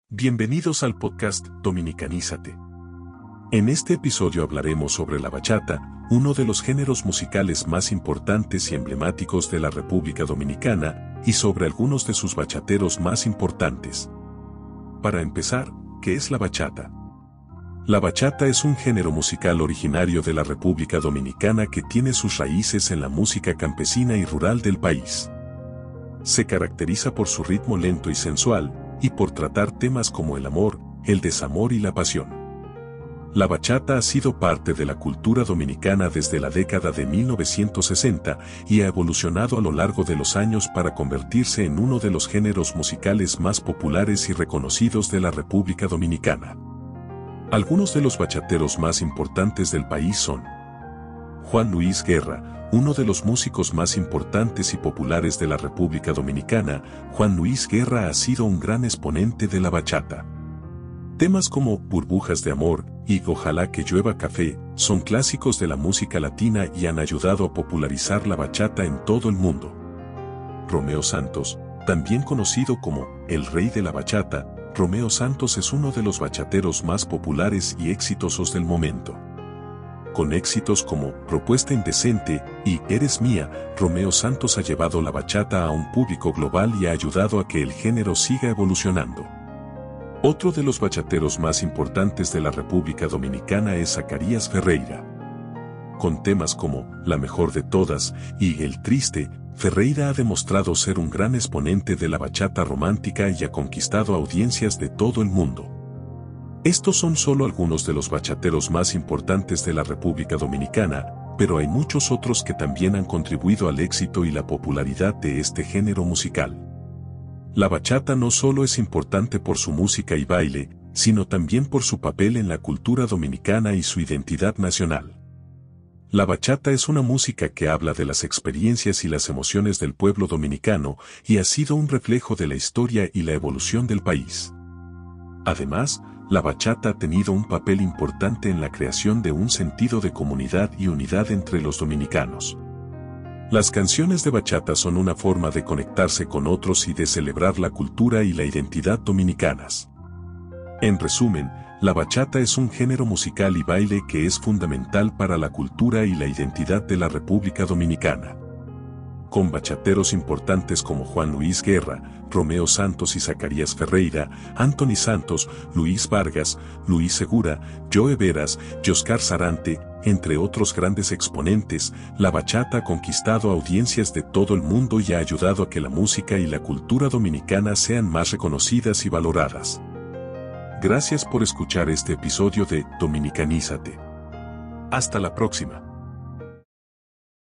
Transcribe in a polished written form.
Bienvenidos al podcast Dominicanízate. En este episodio hablaremos sobre la bachata, uno de los géneros musicales más importantes y emblemáticos de la República Dominicana, y sobre algunos de sus bachateros más importantes. Para empezar, ¿qué es la bachata? La bachata es un género musical originario de la República Dominicana que tiene sus raíces en la música campesina y rural del país. Se caracteriza por su ritmo lento y sensual, y por tratar temas como el amor, el desamor y la pasión. La bachata ha sido parte de la cultura dominicana desde la década de 1960 y ha evolucionado a lo largo de los años para convertirse en uno de los géneros musicales más populares y reconocidos de la República Dominicana. Algunos de los bachateros más importantes del país son Juan Luis Guerra, uno de los músicos más importantes y populares de la República Dominicana. Juan Luis Guerra ha sido un gran exponente de la bachata. Temas como Burbujas de Amor y Ojalá que llueva café son clásicos de la música latina y han ayudado a popularizar la bachata en todo el mundo. Romeo Santos, también conocido como el rey de la bachata, Romeo Santos es uno de los bachateros más populares y exitosos del momento. Con éxitos como Propuesta Indecente y Eres Mía, Romeo Santos ha llevado la bachata a un público global y ha ayudado a que el género siga evolucionando. Otro de los bachateros más importantes de la República Dominicana es Zacarías Ferreira. Con temas como La Mejor de Todas y El Triste, Ferreira ha demostrado ser un gran exponente de la bachata romántica y ha conquistado audiencias de todo el mundo. Estos son solo algunos de los bachateros más importantes de la República Dominicana, pero hay muchos otros que también han contribuido al éxito y la popularidad de este género musical. La bachata no solo es importante por su música y baile, sino también por su papel en la cultura dominicana y su identidad nacional. La bachata es una música que habla de las experiencias y las emociones del pueblo dominicano y ha sido un reflejo de la historia y la evolución del país. Además, la bachata ha tenido un papel importante en la creación de un sentido de comunidad y unidad entre los dominicanos. Las canciones de bachata son una forma de conectarse con otros y de celebrar la cultura y la identidad dominicanas. En resumen, la bachata es un género musical y baile que es fundamental para la cultura y la identidad de la República Dominicana. Con bachateros importantes como Juan Luis Guerra, Romeo Santos y Zacarías Ferreira, Anthony Santos, Luis Vargas, Luis Segura, Joe Veras, Yoscar Sarante, entre otros grandes exponentes, la bachata ha conquistado audiencias de todo el mundo y ha ayudado a que la música y la cultura dominicana sean más reconocidas y valoradas. Gracias por escuchar este episodio de Dominicanízate. Hasta la próxima.